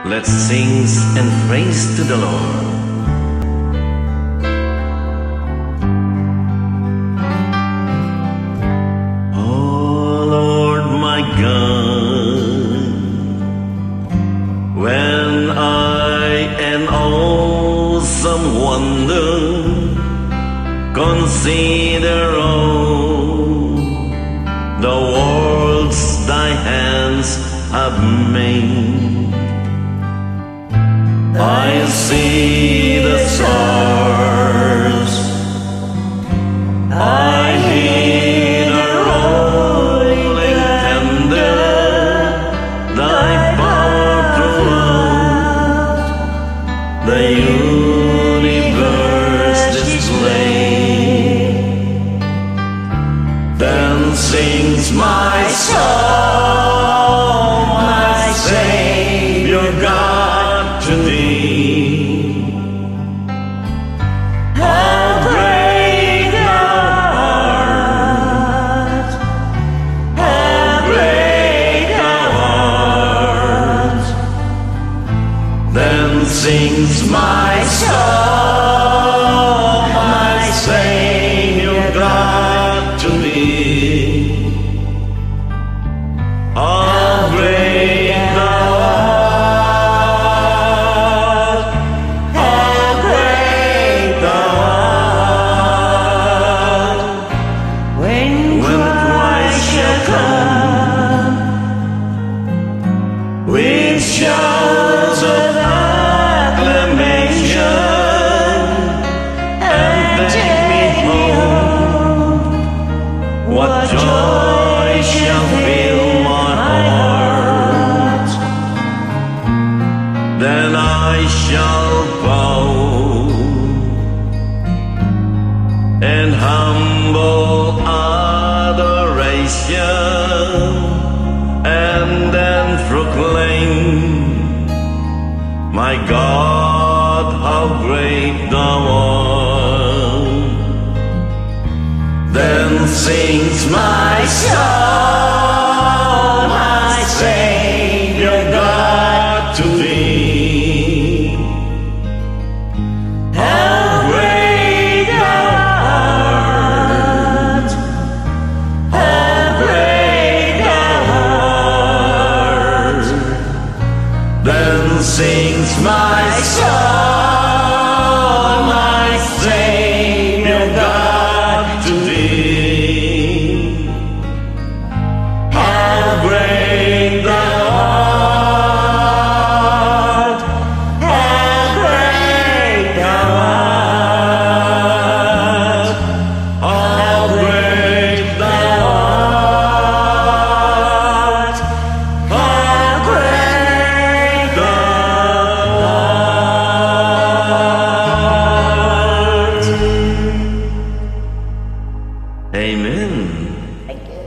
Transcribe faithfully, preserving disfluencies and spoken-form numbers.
Let's sing and praise to the Lord. Oh Lord my God, when I in awesome wonder consider all the worlds thy hands have made, I see the stars, I hear the rolling thunder, thy power throughout the universe display. Then sings my soul, my Savior God, to thee. How great thou art, how great thou art. Then sings my soul, my Savior God, to thee. How great thou art, how great thou art. When Christ shall come with shouts of acclamation and take me home, what joy shall fill my heart. Then I shall bow in humble adoration, and then proclaim, my God, how great thou art. Then sings my soul, my Savior God, to thee. How great thou art, how great thou art. Then sings my soul, my Savior God, to thee. How great thou art, how great thou art, how great thou art, how great thou art. Amen. Thank you.